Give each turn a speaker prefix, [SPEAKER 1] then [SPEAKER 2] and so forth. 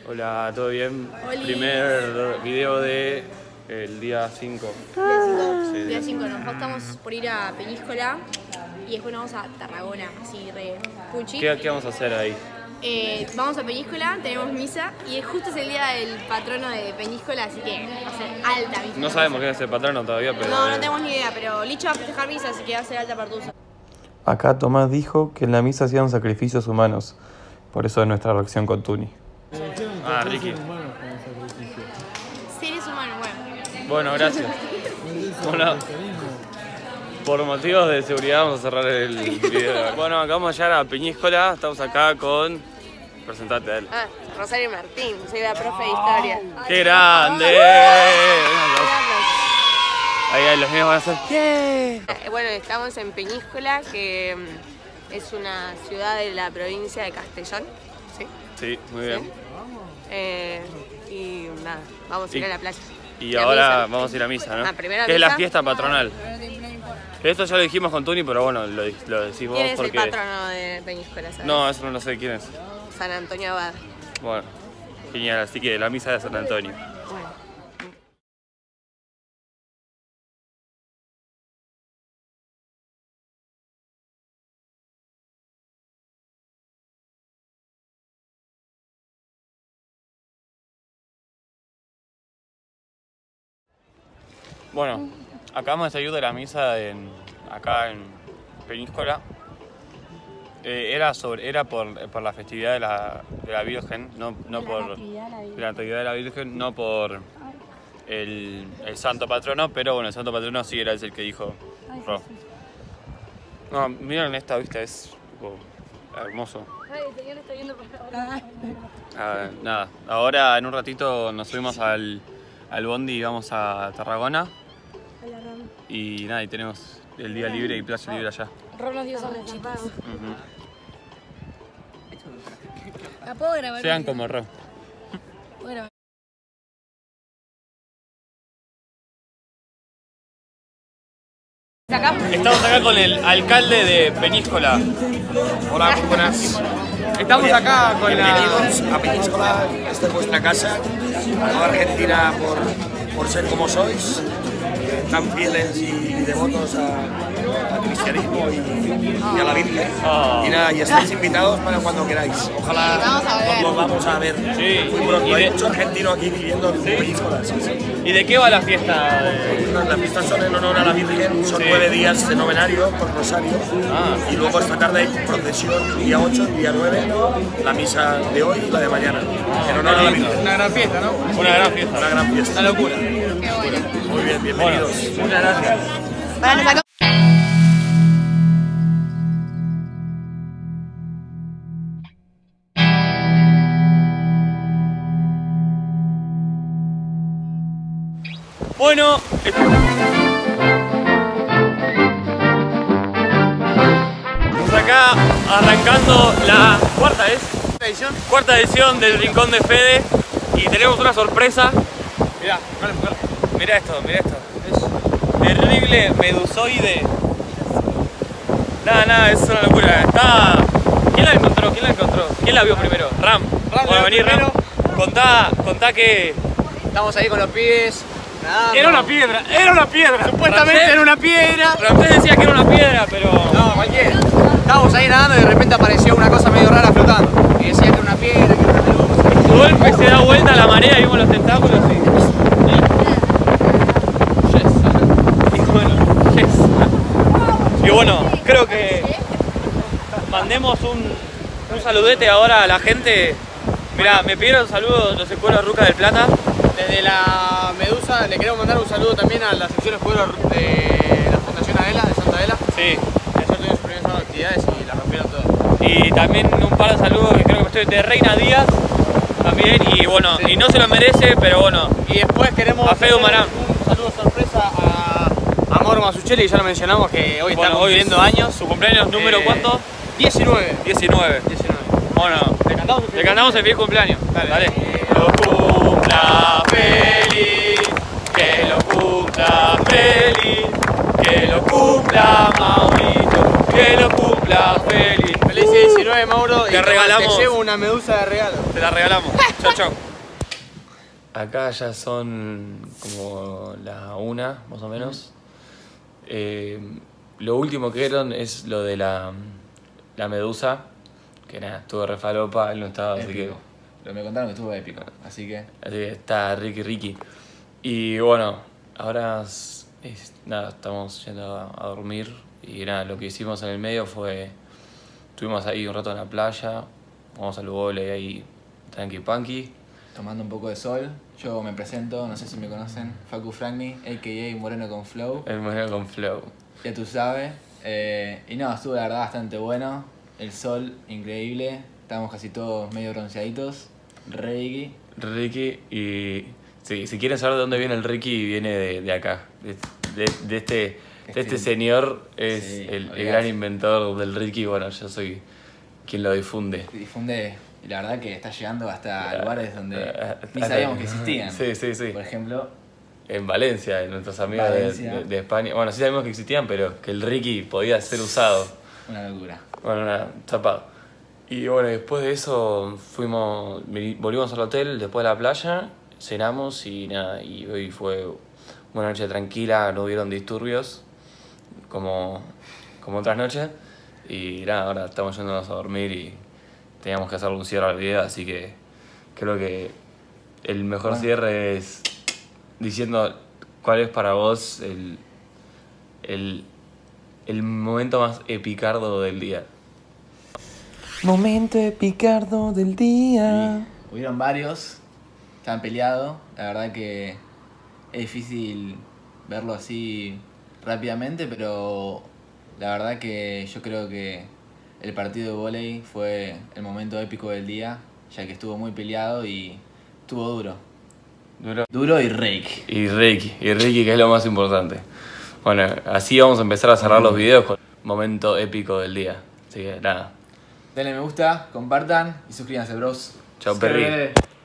[SPEAKER 1] Hola, ¿todo bien?
[SPEAKER 2] Oli.
[SPEAKER 1] Primer video de el día 5.
[SPEAKER 2] Día 5, nosotros estamos por ir a Peñíscola y después nos vamos a Tarragona, así re puchi.
[SPEAKER 1] ¿Qué vamos a hacer ahí?
[SPEAKER 2] Vamos a Peñíscola, tenemos misa y justo es el día del patrono de Peñíscola, así que va a ser alta misa.
[SPEAKER 1] No sabemos quién es el patrono todavía, pero...
[SPEAKER 2] No tenemos ni idea, pero Licho va a festejar misa, así que va a ser alta partusa.
[SPEAKER 1] Acá Tomás dijo que en la misa hacían sacrificios humanos, por eso es nuestra reacción con Tuni. Ah, Ricky.
[SPEAKER 2] Seres humanos, bueno.
[SPEAKER 1] Bueno, gracias. Bueno, por motivos de seguridad vamos a cerrar el video. Bueno, acá vamos a llegar a Peñíscola, estamos acá con... Presentate a él.
[SPEAKER 2] Rosario Martín, soy la profe de historia.
[SPEAKER 1] ¡Qué grande! Ahí los míos van a hacer... ¡Yeah!
[SPEAKER 2] Bueno, estamos en Peñíscola, que es una ciudad de la provincia de Castellón. ¿Sí?
[SPEAKER 1] Sí, muy bien.
[SPEAKER 2] Y nada, vamos a ir a la playa.
[SPEAKER 1] Y
[SPEAKER 2] La
[SPEAKER 1] ahora
[SPEAKER 2] misa.
[SPEAKER 1] vamos a ir a misa, ¿no?
[SPEAKER 2] Primera
[SPEAKER 1] Que es la
[SPEAKER 2] misa.
[SPEAKER 1] fiesta patronal. Esto ya lo dijimos con Tuni, pero bueno, lo decís vos
[SPEAKER 2] ¿Quién es
[SPEAKER 1] porque...
[SPEAKER 2] el patrono de Peñíscola, sabes?
[SPEAKER 1] No, eso no lo sé quién es.
[SPEAKER 2] San Antonio Abad.
[SPEAKER 1] Bueno, genial, así que la misa de San Antonio.
[SPEAKER 2] Bueno.
[SPEAKER 1] Bueno, acabamos de salir de la misa acá en Peñíscola. Era por la festividad de la Virgen, no por de la Natividad de la Virgen, no por el santo patrono, pero bueno, el santo patrono sí era el que dijo. No, miren esta vista, es tipo, hermoso.
[SPEAKER 2] Ay, el señor está viendo por favor.
[SPEAKER 1] Nada, ahora en un ratito nos subimos al bondi y vamos a Tarragona. Y nada, y tenemos el día libre y playa libre allá.
[SPEAKER 2] Ron nos dio sanguchitos.
[SPEAKER 3] ¿La puedo grabar?
[SPEAKER 1] Sean como Ro.
[SPEAKER 3] Bueno.
[SPEAKER 1] Estamos acá con el alcalde de Peñíscola.
[SPEAKER 4] Hola, muy buenas.
[SPEAKER 1] Estamos acá con
[SPEAKER 4] Bienvenidos a Peñíscola, esta es vuestra casa. A toda Argentina por ser como sois, tan fieles y devotos al cristianismo y a la Virgen. Y nada, y estáis invitados para cuando queráis. Ojalá nos vamos a ver muy pronto. Hay mucho argentino aquí viviendo en Peñíscola.
[SPEAKER 1] ¿Y de qué va la fiesta?
[SPEAKER 4] Las fiestas son en honor a la Virgen, son 9 días de novenario por Rosario. Y luego esta tarde hay procesión, día 8, día 9, la misa de hoy y la de mañana. En honor a la Virgen.
[SPEAKER 1] Una gran fiesta, ¿no? Una gran fiesta.
[SPEAKER 4] Una gran fiesta.
[SPEAKER 1] Una locura.
[SPEAKER 4] Muy bien, bienvenidos.
[SPEAKER 1] Muchas gracias. Bueno, estamos acá arrancando la cuarta edición del Rincón de Fede y tenemos una sorpresa. Mirá esto, es terrible medusoide. Nada, es una locura. ¿Quién la encontró? ¿Quién la vio primero? Ram. Bueno, vení Ram. Contá que...
[SPEAKER 5] Estamos ahí con los pibes. Nadando.
[SPEAKER 1] Era una piedra.
[SPEAKER 5] Supuestamente era una piedra.
[SPEAKER 1] Ramsés decía que era una piedra, pero...
[SPEAKER 5] No, cualquiera. Estábamos ahí nadando y de repente apareció una cosa medio rara flotando. Y decía que era una piedra, que era una pelusa.
[SPEAKER 1] De golpe se da vuelta la marea y vimos los tentáculos y... Y bueno, creo que mandemos un saludete ahora a la gente. Mirá, me pidieron saludos los escuelos Ruca del Plata.
[SPEAKER 5] Desde la Medusa le queremos mandar un saludo también a la sección escuela de la Fundación Adela, de Santa Adela.
[SPEAKER 1] Sí.
[SPEAKER 5] Ayer tuvimos sus primeras actividades y la rompieron todas.
[SPEAKER 1] Y también un par de saludos que creo que estoy de Reina Díaz también. Y bueno,
[SPEAKER 5] Sí.
[SPEAKER 1] y no se lo merece, pero bueno.
[SPEAKER 5] Y después queremos
[SPEAKER 1] A Fede Humarán.
[SPEAKER 5] un saludo sorpresa a Mauro Masuccelli, ya lo mencionamos, que hoy está cumpliendo años.
[SPEAKER 1] ¿Su cumpleaños número cuánto?
[SPEAKER 5] 19.
[SPEAKER 1] 19. Bueno, le cantamos el feliz cumpleaños.
[SPEAKER 5] Dale.
[SPEAKER 1] Que lo cumpla feliz, que lo cumpla feliz, que lo cumpla Maurito, que lo cumpla feliz.
[SPEAKER 5] Feliz 19. llame Mauro y
[SPEAKER 1] Te regalamos.
[SPEAKER 5] te llevo una medusa de regalo.
[SPEAKER 1] Te la regalamos. Chau, chau. Acá ya son como la 1, más o menos. Lo último que vieron es lo de la medusa. Que nada, estuvo re falopa, él no estaba, así que...
[SPEAKER 6] Pero me contaron que estuvo épico, así que
[SPEAKER 1] está Ricky. Y bueno, ahora nada, estamos yendo a dormir. Y nada, lo que hicimos en el medio fue... Estuvimos ahí un rato en la playa, vamos al vóley ahí, tranqui panqui.
[SPEAKER 6] tomando un poco de sol. Yo me presento, no sé si me conocen, Facu Fragni, a.k.a. Moreno con Flow.
[SPEAKER 1] El Moreno con Flow.
[SPEAKER 6] Ya tú sabes. Y no, estuvo la verdad bastante bueno. El sol, increíble. Estábamos casi todos medio bronceaditos. Ricky.
[SPEAKER 1] Y sí, si quieren saber de dónde viene el Ricky, viene de acá. De este señor es
[SPEAKER 6] Sí,
[SPEAKER 1] el
[SPEAKER 6] olvidate.
[SPEAKER 1] gran inventor del Ricky. Bueno, yo soy quien lo difunde.
[SPEAKER 6] Difunde, y la verdad que está llegando hasta lugares donde ni sabíamos que existían.
[SPEAKER 1] Sí.
[SPEAKER 6] Por ejemplo,
[SPEAKER 1] En Valencia, en nuestros amigos de España. Bueno, sí sabíamos que existían, pero que el Ricky podía ser usado.
[SPEAKER 6] una locura.
[SPEAKER 1] Bueno, nada, chapado. Y bueno, después de eso volvimos al hotel, después de la playa, cenamos y nada, y hoy fue una noche tranquila, no hubieron disturbios como otras noches. Y nada, ahora estamos yéndonos a dormir y teníamos que hacerle un cierre al video, así que creo que el mejor cierre es diciendo cuál es para vos el momento más epicardo del día. Momento epicardo del día.
[SPEAKER 6] Y hubieron varios que han peleado. La verdad que es difícil verlo así rápidamente, pero la verdad que yo creo que el partido de vóley fue el momento épico del día, ya que estuvo muy peleado y estuvo duro. Duro y rake.
[SPEAKER 1] Y Ricky, que es lo más importante. Bueno, así vamos a empezar a cerrar los videos con el momento épico del día. Así que nada.
[SPEAKER 6] Denle me gusta, compartan y suscríbanse, bros.
[SPEAKER 1] Chao, Perry.
[SPEAKER 6] Sí.